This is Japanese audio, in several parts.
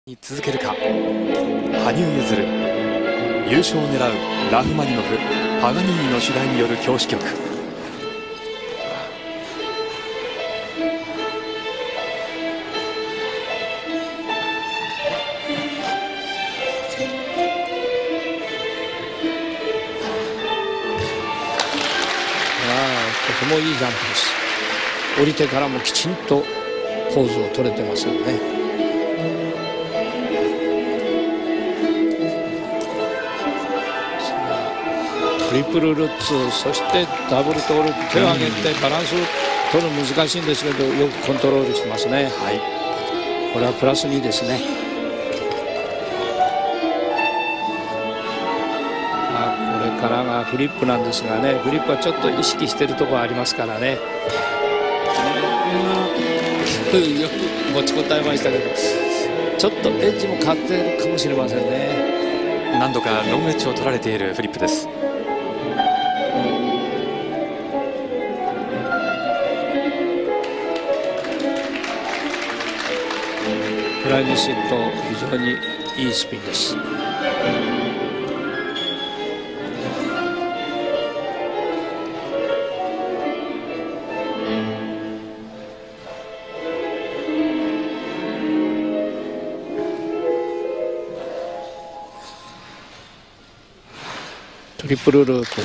に続けるか。羽生結弦、優勝を狙うラフマニノフ、パガニーニの主題による教師曲。 とてもいいジャンプです。降りてからもきちんとポーズを取れてますよね。トリプルルッツ、そしてダブルトーループ、手を上げてバランスを取るの難しいんですけど、よくコントロールしてますね。 はい、 これはプラス2ですね。これからがフリップなんですがね、フリップはちょっと意識しているところありますからね。よく持ちこたえましたけど、ちょっとエッジも変わっているかもしれませんね。 何度かロングエッジを取られているフリップです。 フライにシット、非常にいいスピンです。トリプルループ。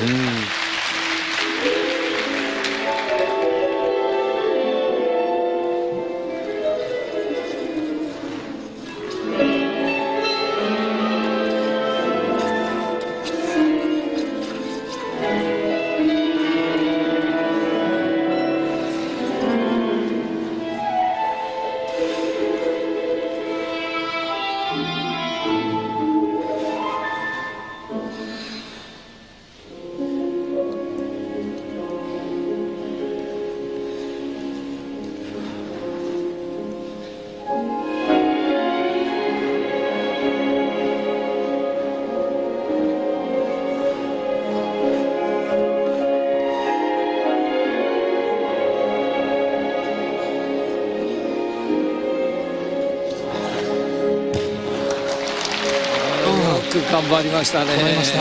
頑張りましたね。 頑張りました。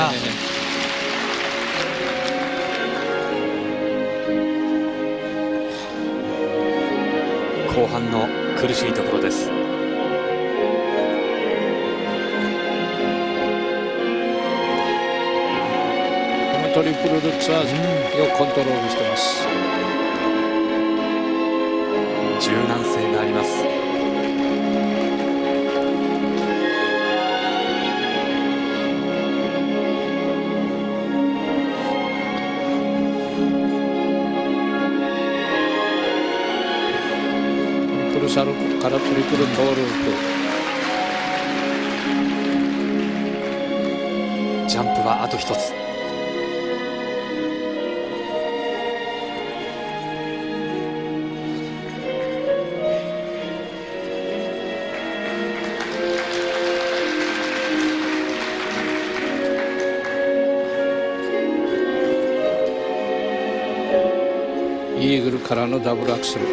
後半の苦しいところです。 このトリプルルッツはよくコントロールしてます。 柔軟性があります。 トリプルサルコーからトリプルトーループ。ジャンプはあと一つ。 イーグルからのダブルアクセル。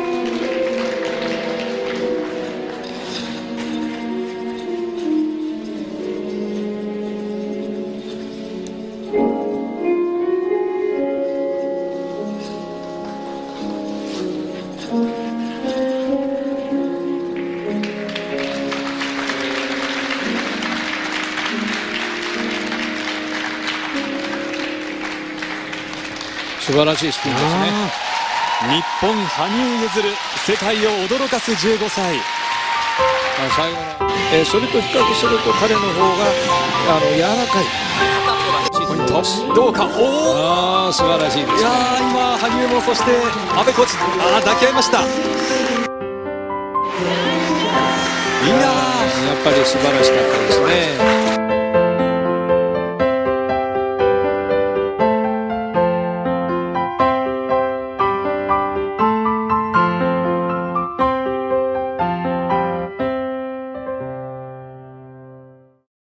素晴らしいスピンですね。 日本羽生結弦、世界を驚かす15歳。 最後の、それと比較すると彼の方が柔らかい。 ポイントどうか。おお、 素晴らしいですね。 いや今羽生もそして阿部コーチ抱き合いました。いややっぱり素晴らしかったですね。